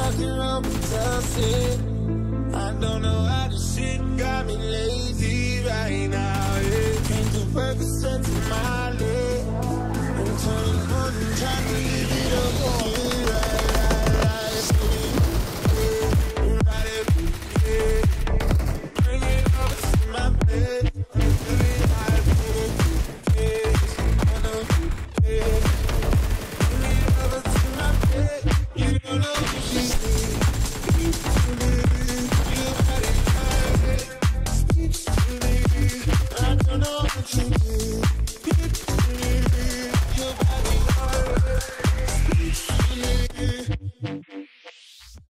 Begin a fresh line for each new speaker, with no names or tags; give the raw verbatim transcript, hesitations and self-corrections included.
can help but tell it. I don't know how this shit got me lazy right now, yeah. Can't do Percocets in my leg. I'm turning on